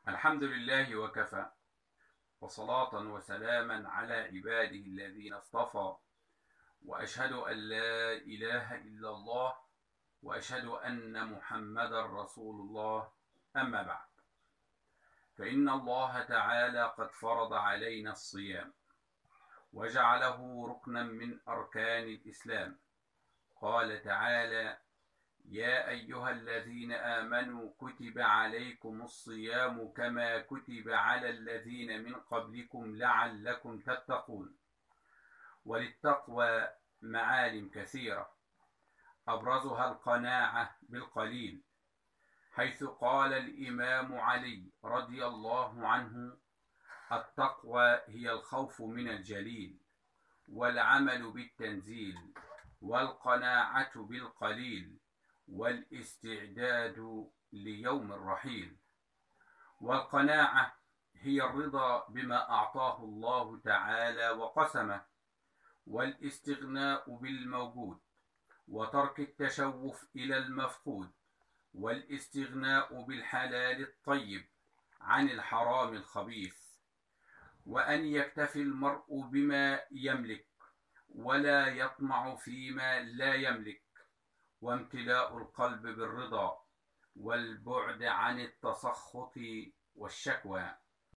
الحمد لله وكفى، وصلاة وسلاما على عباده الذين اصطفى، وأشهد أن لا إله إلا الله، وأشهد أن محمدا رسول الله. أما بعد، فإن الله تعالى قد فرض علينا الصيام وجعله ركنا من أركان الإسلام. قال تعالى: يا أيها الذين آمنوا كتب عليكم الصيام كما كتب على الذين من قبلكم لعلكم تتقون. وللتقوى معالم كثيرة، أبرزها القناعة بالقليل، حيث قال الإمام علي رضي الله عنه: التقوى هي الخوف من الجليل، والعمل بالتنزيل، والقناعة بالقليل، والاستعداد ليوم الرحيل. والقناعة هي الرضا بما أعطاه الله تعالى وقسمه، والاستغناء بالموجود، وترك التشوف إلى المفقود، والاستغناء بالحلال الطيب عن الحرام الخبيث، وأن يكتفي المرء بما يملك ولا يطمع فيما لا يملك، وامتلاء القلب بالرضا، والبعد عن التسخط والشكوى.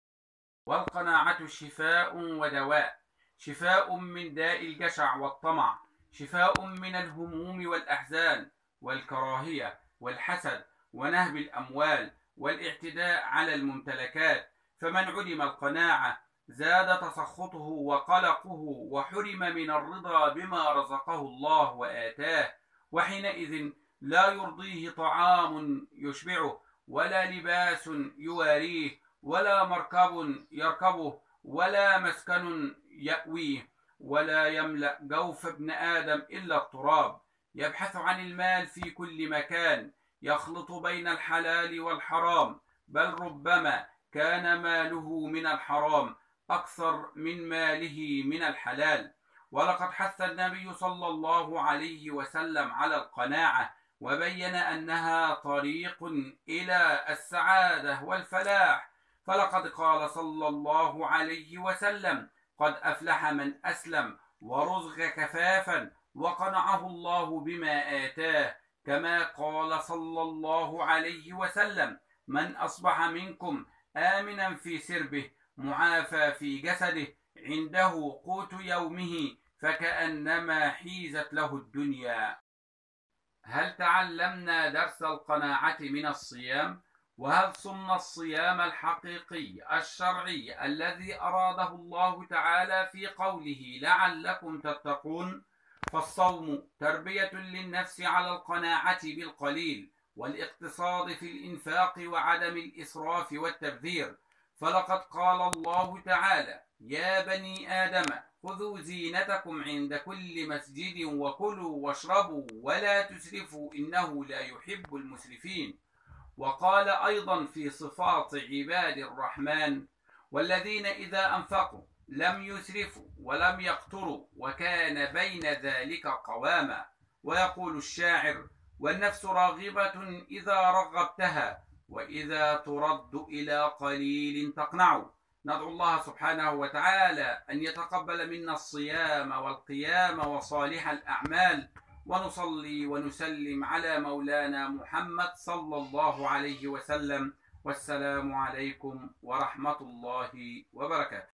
والقناعة شفاء ودواء، شفاء من داء الجشع والطمع، شفاء من الهموم والأحزان والكراهية والحسد ونهب الأموال والاعتداء على الممتلكات. فمن علم القناعة زاد تسخطه وقلقه، وحرم من الرضا بما رزقه الله وآتاه، وحينئذ لا يرضيه طعام يشبعه، ولا لباس يواريه، ولا مركب يركبه، ولا مسكن يأويه، ولا يملأ جوف ابن آدم إلا التراب. يبحث عن المال في كل مكان، يخلط بين الحلال والحرام، بل ربما كان ماله من الحرام أكثر من ماله من الحلال. ولقد حث النبي صلى الله عليه وسلم على القناعة، وبين أنها طريق إلى السعادة والفلاح. فلقد قال صلى الله عليه وسلم: قد أفلح من أسلم ورزق كفافا وقنعه الله بما آتاه. كما قال صلى الله عليه وسلم: من أصبح منكم آمنا في سربه معافى في جسده عنده قوت يومه فكأنما حيزت له الدنيا. هل تعلمنا درس القناعة من الصيام؟ وهل صمنا الصيام الحقيقي الشرعي الذي أراده الله تعالى في قوله لعلكم تتقون؟ فالصوم تربية للنفس على القناعة بالقليل، والاقتصاد في الإنفاق، وعدم الإسراف والتبذير. فلقد قال الله تعالى: يا بني آدم خذوا زينتكم عند كل مسجد وكلوا واشربوا ولا تسرفوا إنه لا يحب المسرفين. وقال أيضا في صفات عباد الرحمن: والذين إذا أنفقوا لم يسرفوا ولم يقتروا وكان بين ذلك قواما. ويقول الشاعر: والنفس راغبة إذا رغبتها، وإذا ترد إلى قليل تقنع. ندعو الله سبحانه وتعالى أن يتقبل منا الصيام والقيام وصالح الأعمال، ونصلي ونسلم على مولانا محمد صلى الله عليه وسلم. والسلام عليكم ورحمة الله وبركاته.